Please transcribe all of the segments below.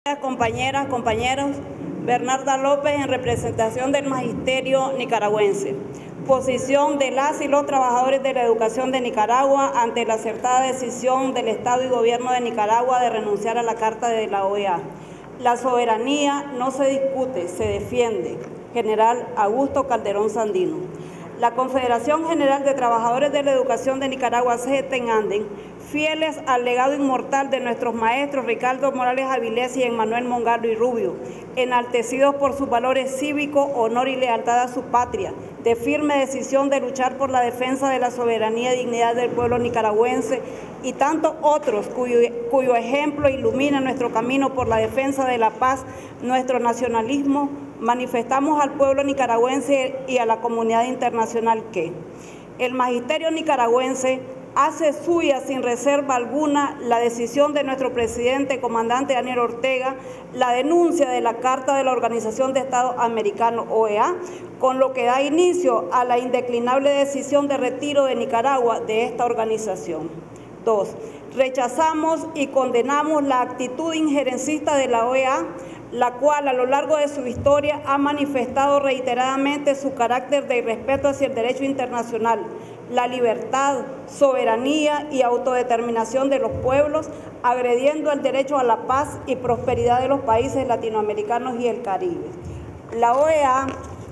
Compañeras, compañeros, Bernarda López en representación del Magisterio Nicaragüense. Posición de las y los trabajadores de la educación de Nicaragua ante la acertada decisión del Estado y Gobierno de Nicaragua de renunciar a la Carta de la OEA. La soberanía no se discute, se defiende. General Augusto Calderón Sandino. La Confederación General de Trabajadores de la Educación de Nicaragua, CGT-Anden, fieles al legado inmortal de nuestros maestros Ricardo Morales Avilés y Emmanuel Mongalvo y Rubio, enaltecidos por sus valores cívicos, honor y lealtad a su patria, de firme decisión de luchar por la defensa de la soberanía y dignidad del pueblo nicaragüense, y tantos otros cuyo ejemplo ilumina nuestro camino por la defensa de la paz, nuestro nacionalismo, manifestamos al pueblo nicaragüense y a la comunidad internacional que el Magisterio Nicaragüense hace suya sin reserva alguna la decisión de nuestro presidente, comandante Daniel Ortega, la denuncia de la Carta de la Organización de Estados Americanos, OEA, con lo que da inicio a la indeclinable decisión de retiro de Nicaragua de esta organización. 2. Rechazamos y condenamos la actitud injerencista de la OEA, la cual a lo largo de su historia ha manifestado reiteradamente su carácter de irrespeto hacia el derecho internacional, la libertad, soberanía y autodeterminación de los pueblos, agrediendo el derecho a la paz y prosperidad de los países latinoamericanos y el Caribe. La OEA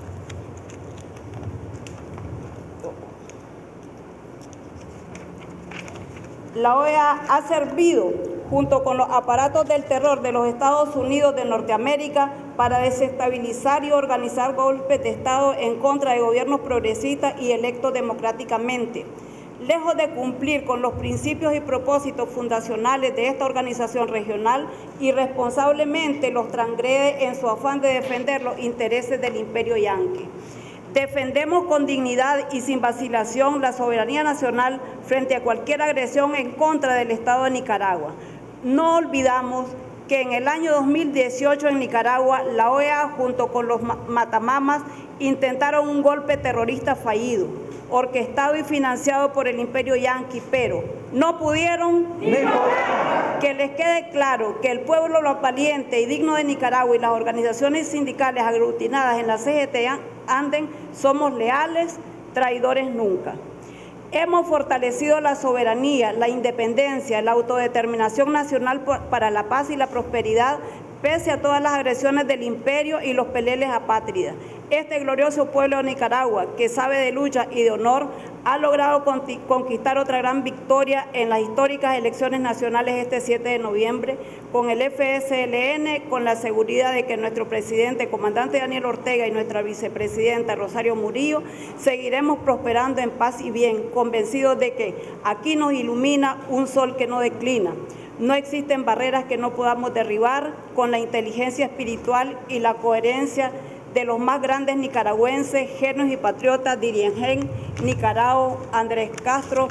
ha servido junto con los aparatos del terror de los Estados Unidos de Norteamérica para desestabilizar y organizar golpes de Estado en contra de gobiernos progresistas y electos democráticamente. Lejos de cumplir con los principios y propósitos fundacionales de esta organización regional, irresponsablemente los transgrede en su afán de defender los intereses del imperio yanqui. Defendemos con dignidad y sin vacilación la soberanía nacional frente a cualquier agresión en contra del Estado de Nicaragua. No olvidamos que en el año 2018 en Nicaragua, la OEA junto con los matamamas intentaron un golpe terrorista fallido, orquestado y financiado por el imperio yanqui, pero no pudieron ni podrán. Que les quede claro que el pueblo valiente y digno de Nicaragua y las organizaciones sindicales aglutinadas en la CGT-Anden somos leales, traidores nunca. Hemos fortalecido la soberanía, la independencia, la autodeterminación nacional para la paz y la prosperidad, pese a todas las agresiones del imperio y los peleles apátridas. Este glorioso pueblo de Nicaragua, que sabe de lucha y de honor, ha logrado conquistar otra gran victoria en las históricas elecciones nacionales este 7 de noviembre, con el FSLN, con la seguridad de que nuestro presidente, comandante Daniel Ortega, y nuestra vicepresidenta Rosario Murillo, seguiremos prosperando en paz y bien, convencidos de que aquí nos ilumina un sol que no declina. No existen barreras que no podamos derribar con la inteligencia espiritual y la coherencia de los más grandes nicaragüenses, genuinos y patriotas, Dirigen, Nicarao, Andrés Castro,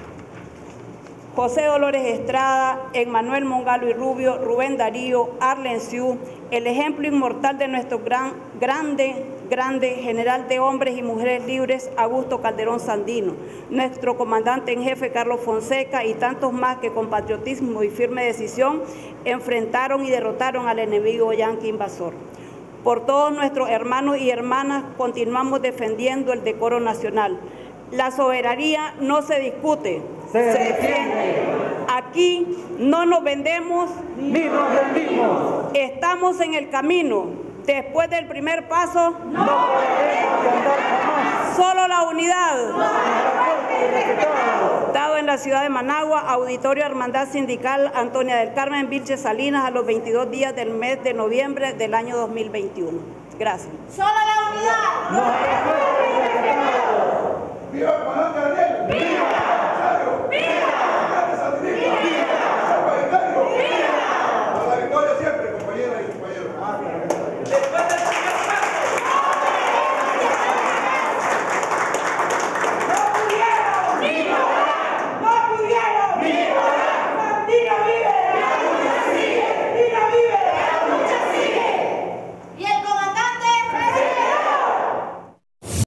José Dolores Estrada, Emmanuel Mongalvo y Rubio, Rubén Darío, Arlen Siu, el ejemplo inmortal de nuestro grande general de hombres y mujeres libres, Augusto Calderón Sandino, nuestro comandante en jefe, Carlos Fonseca, y tantos más que con patriotismo y firme decisión enfrentaron y derrotaron al enemigo yanqui invasor. Por todos nuestros hermanos y hermanas continuamos defendiendo el decoro nacional. La soberanía no se discute, se defiende. Aquí no nos vendemos ni nos rendimos. Estamos en el camino. Después del primer paso, no podemos andar jamás. Solo la unidad. Dado en la ciudad de Managua, Auditorio Hermandad Sindical Antonia del Carmen Vilches Salinas, a los 22 días del mes de noviembre del año 2021. Gracias. Solo la unidad. ¡Viva el comandante!